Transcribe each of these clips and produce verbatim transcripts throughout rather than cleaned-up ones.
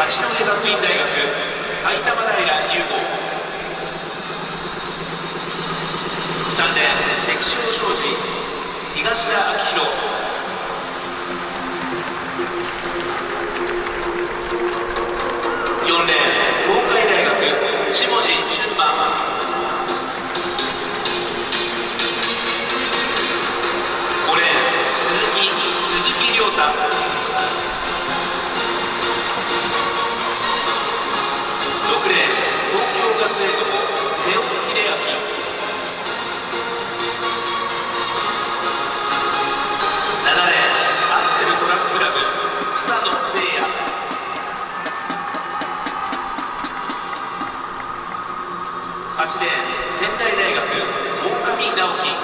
八戸学院大学埼玉平優吾。さんレーン関所庄司東田明宏。よんレーン東海大学下地俊馬。ごレーン鈴木鈴木亮太。ろくレーン東京ガスエンド瀬尾秀明。ななレーンアクセルトラッククラブ草野誠也。はちレーン仙台大学大上直樹。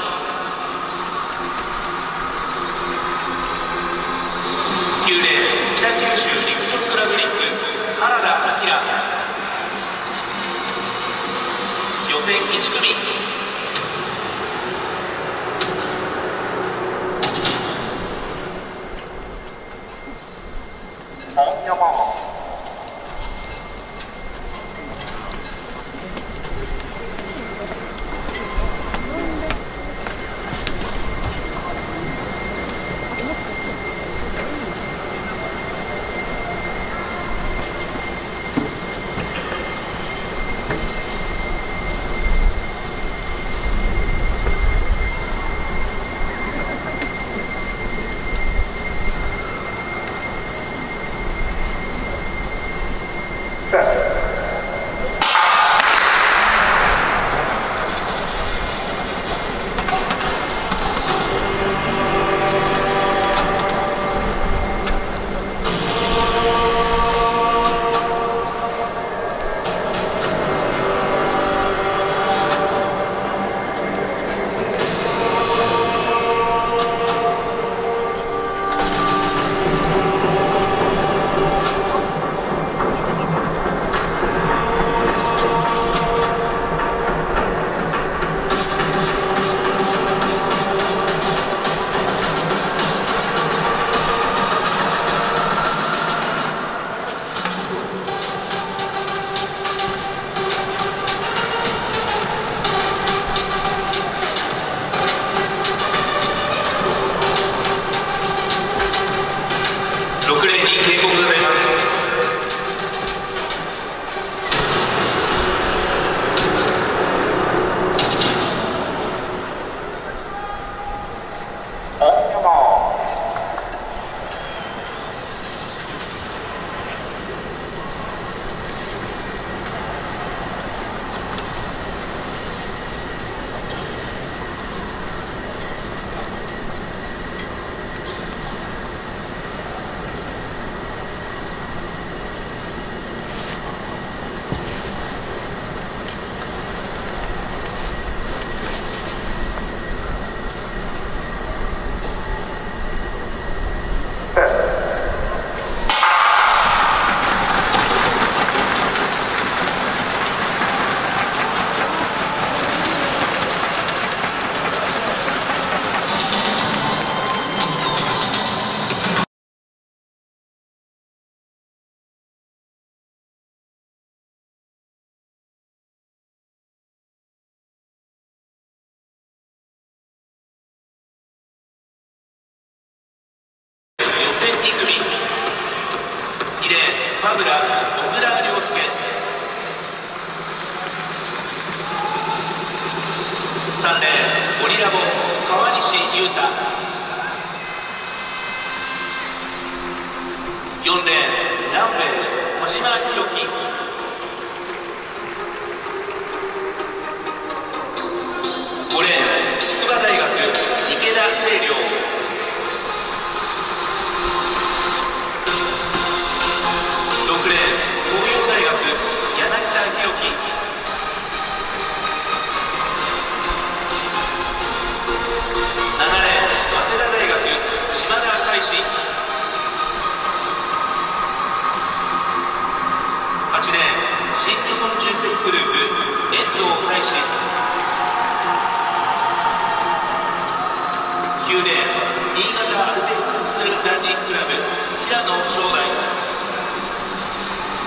きゅうレーン北九州陸上クラブリンク原田明。予選いち組。ろくレーンに警告が出ます。予選に組。にレーンファブラ小倉亮介。さんレーンオリラボ川西優太。よんレーンランウェイ小島弘樹。ごレーン筑波大学池田星稜。ろくレーン東洋大学柳田博樹。ななレーン早稲田大学島田海志。はちレーン新日本重雪グループ遠藤大志。きゅうレーン新潟アルペンクスランニングクラブ平野将来。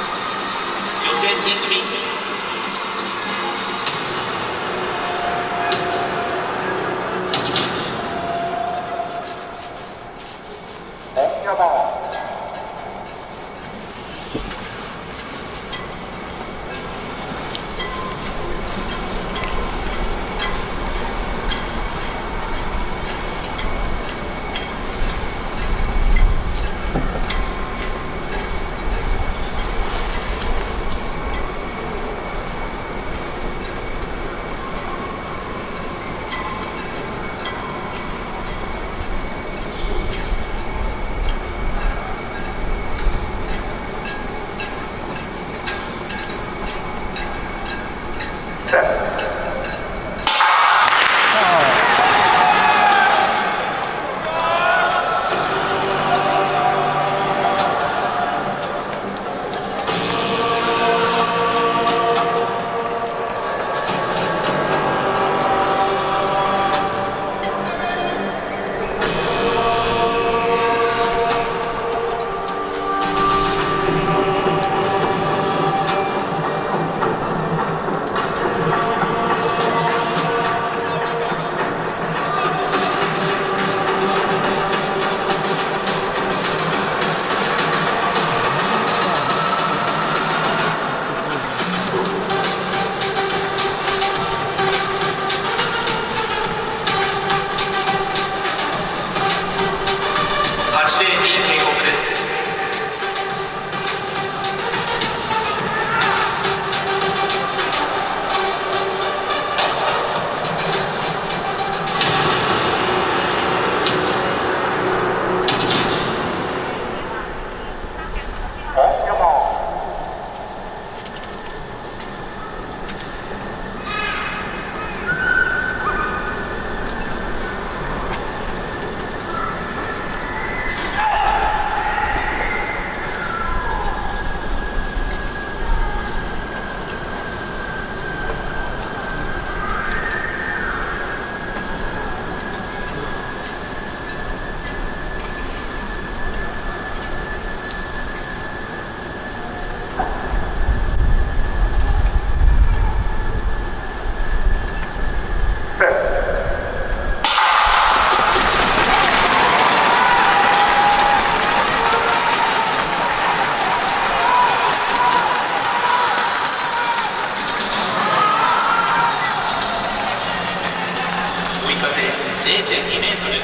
れいてんにメートル。いっ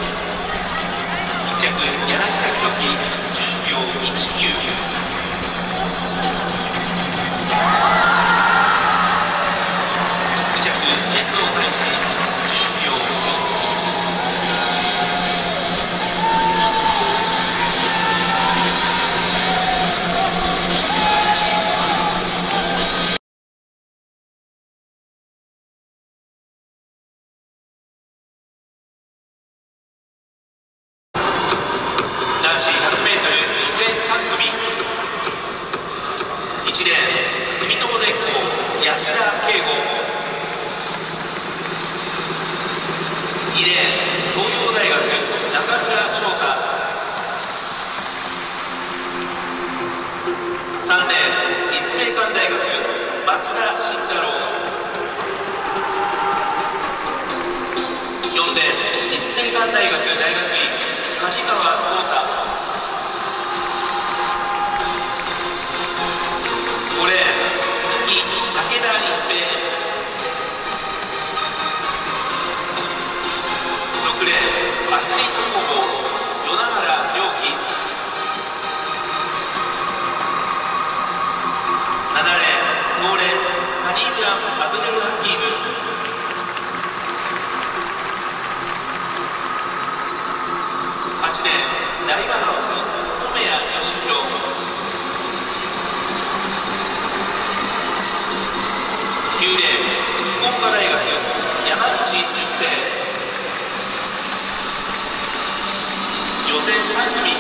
着、柳田弘樹、じゅうびょういちきゅう。に着、遠藤大志、じゅうびょうよんいち。男子 ひゃくメートル 予選さん組、いちレーン住友電工安田圭吾、にレーン東洋大学中村翔太、さんレーン立命館大学松田慎太郎、よんレーン立命館大学大学院梶川壮太、ごレーン鈴木武田一平、ろくレーンアスリート高校与那原良樹、ななレーン東レサニーブラン・アブデル・ハキーム、はちレーンダイバーハウス染谷義弘、きゅうレーン福岡大学山口純平、予選さん組。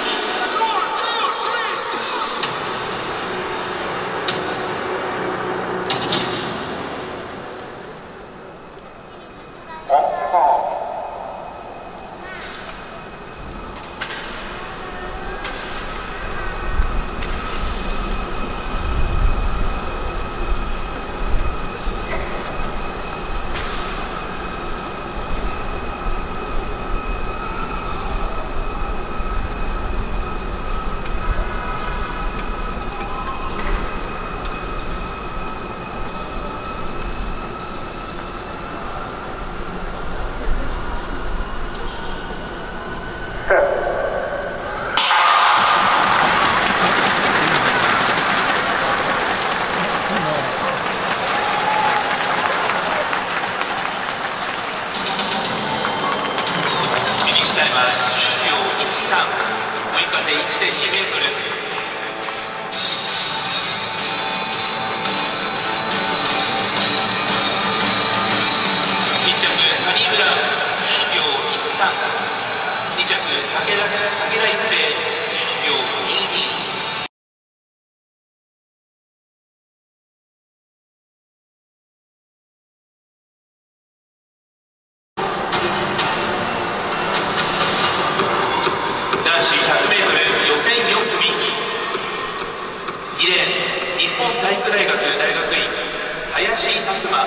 さん、追い風 いってんにメートル。いっちゃくサニーブラウンじゅうにびょういちさん、にちゃく武田武田一平じゅうにびょうにじゅうに。男子 ひゃくメートル 予選よん組、にレーン日本体育大学大学院林拓磨、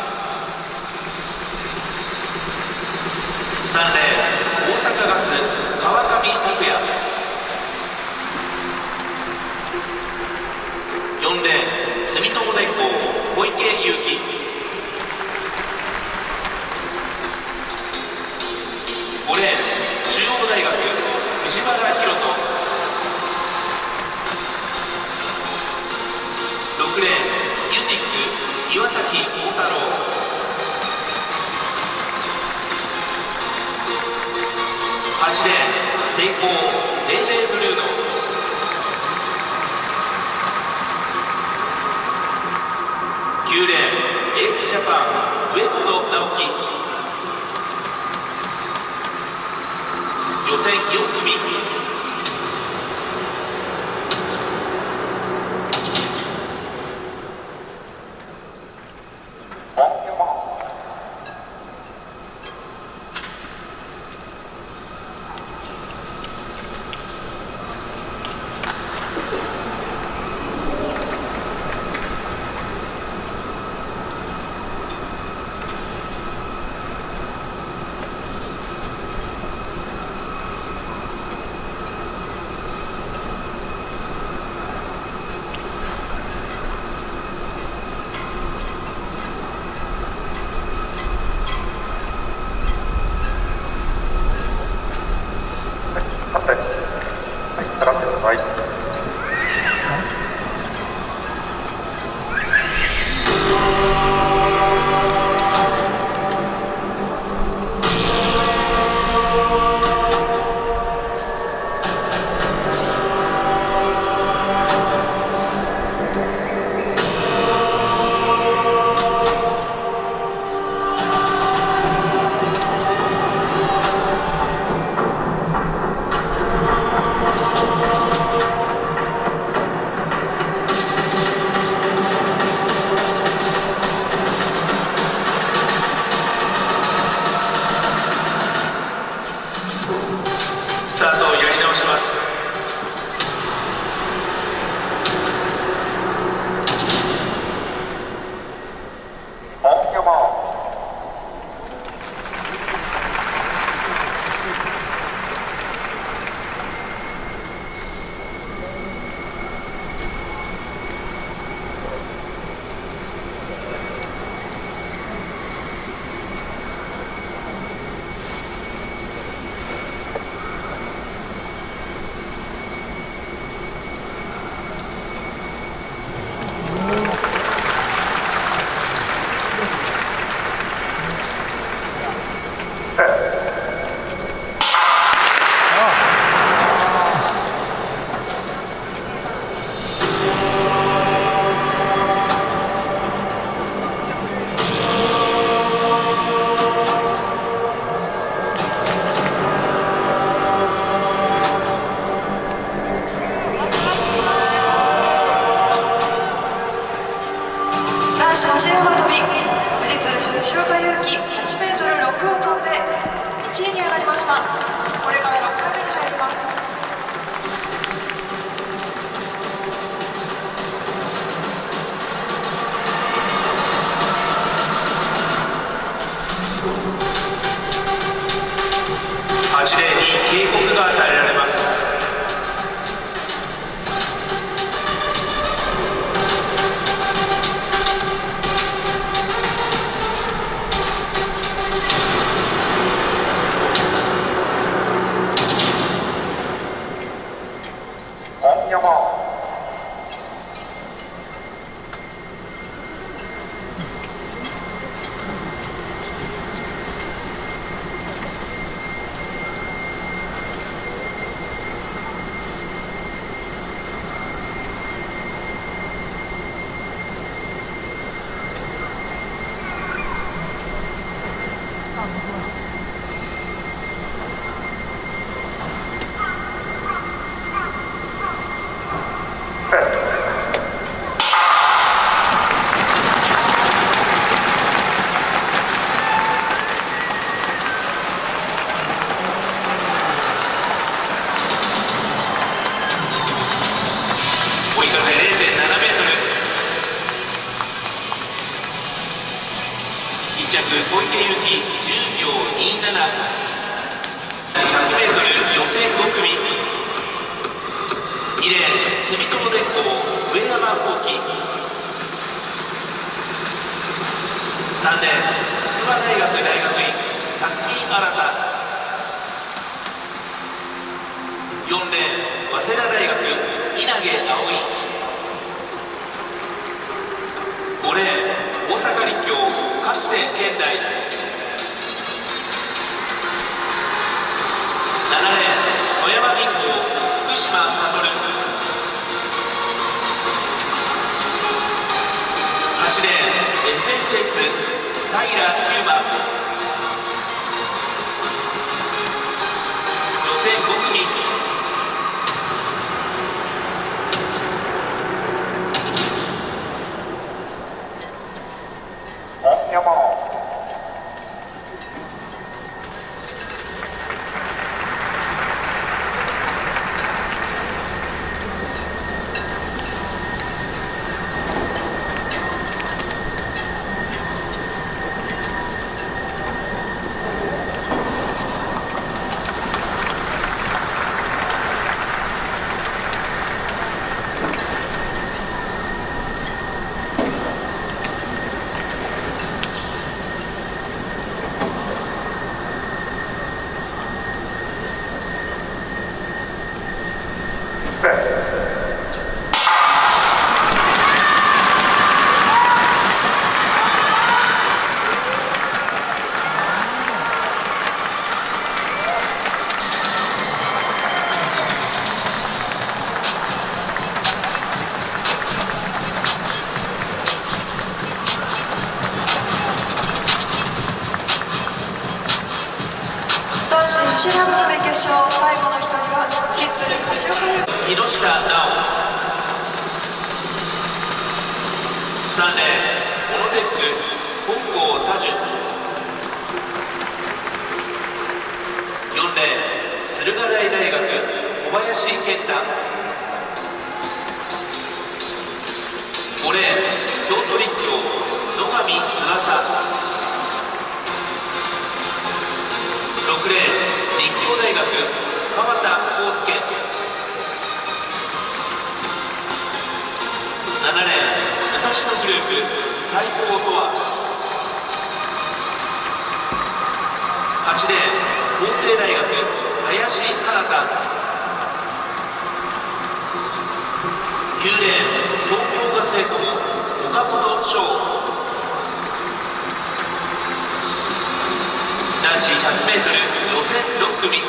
さんレーン大阪ガス川上拓也、よんレーン住友電工小池祐希、ごレーン中央大学藤原寛人、ろくレーンユティック岩崎幸太郎、はちレーンセイコーレイレイブルーノ、きゅうレーンエースジャパン上本直樹、予選よん組、 小池祐希じゅうびょうにじゅうなな、ひゃくメートル予選ご組、にレーン住友電工上山幸輝、さんレーン筑波大学大学院辰巳新、よんレーン早稲田大学稲毛葵、ごレーン大阪立教勝瀬健大、ななレーン富山銀行福島悟、はちレーン エスエフエス 平優馬、予選ご組、 いちラウンド目決勝、最後の一人はキス橋岡優木下直、さんレーンオノテック本郷多樹、よんレーン駿河台大学小林健太、ごレーン京都立教野上翼、ろくレーン立教大学川田康介、ななレーン武蔵野グループ斉藤とわ、はちレーン法政大学林かなた、きゅうレーン東京ガスエコモ岡本翔、男子 ひゃくメートル 予選ろく組、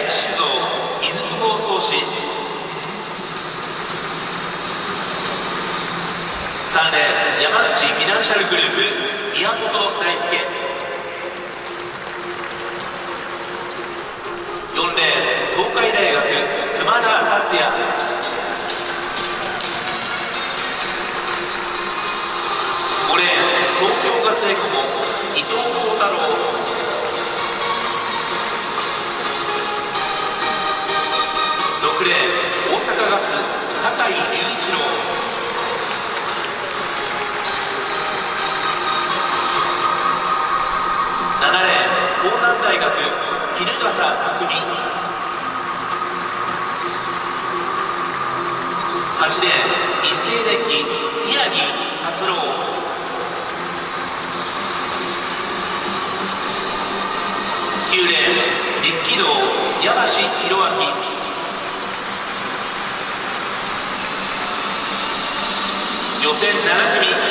酒造泉包装紙さんレーン山口フィナンシャルグループ宮本大輔よんレーン東海大学熊田達也ごレーン東京ガスエコモ伊藤幸太郎ろくレーン大阪ガス酒井隆一郎ななレーン江南大学衣笠拓海はちレーン一斉電機宮城達郎きゅうレーン立気道山師弘明予選なな組